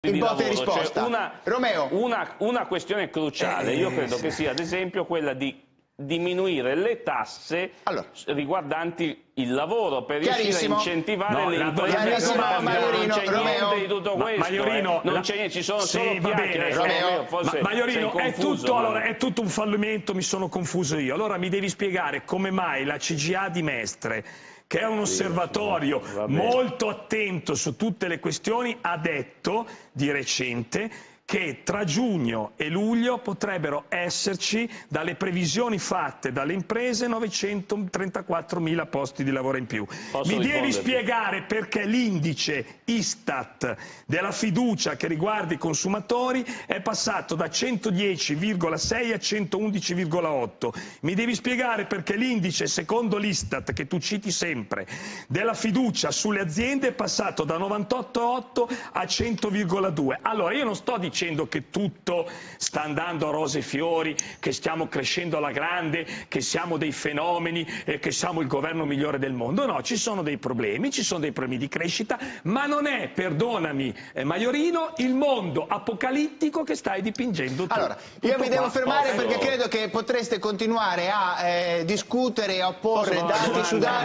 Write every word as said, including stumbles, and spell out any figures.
Il di botta e lavoro. risposta. Cioè una, Romeo. Una, una questione cruciale, Eh, io credo sì. che sia ad esempio quella di diminuire le tasse allora. riguardanti il lavoro per riuscire a incentivare no, le imprese chiarissimo, a Maiorino, non c'è Romeo, niente di tutto ma, questo, Maiorino, eh. non la... c'è niente, ci sono sì, solo va chiacchiere. bene, Romeo, Romeo, forse ma, Maiorino, sei è, confuso, tutto, ma... allora, è tutto un fallimento, mi sono confuso io. Allora mi devi spiegare come mai la C G I A di Mestre, che è un osservatorio sì, molto attento su tutte le questioni, ha detto di recente che tra giugno e luglio potrebbero esserci, dalle previsioni fatte dalle imprese, novecentotrentaquattromila posti di lavoro in più. Posso Mi devi risponderti? spiegare perché l'indice Istat della fiducia che riguarda i consumatori è passato da centodieci virgola sei a centoundici virgola otto. Mi devi spiegare perché l'indice, secondo l'Istat, che tu citi sempre, della fiducia sulle aziende è passato da novantotto virgola otto a cento virgola due. Allora, io non sto dicendo che tutto sta andando a rose e fiori, che stiamo crescendo alla grande, che siamo dei fenomeni e che siamo il governo migliore del mondo. No, ci sono dei problemi, ci sono dei problemi di crescita, ma non è, perdonami eh, Maiorino, il mondo apocalittico che stai dipingendo tu. Allora, Tutto io mi devo qua. fermare Posso... perché credo che potreste continuare a eh, discutere e a opporre Posso dati domanda? su dati.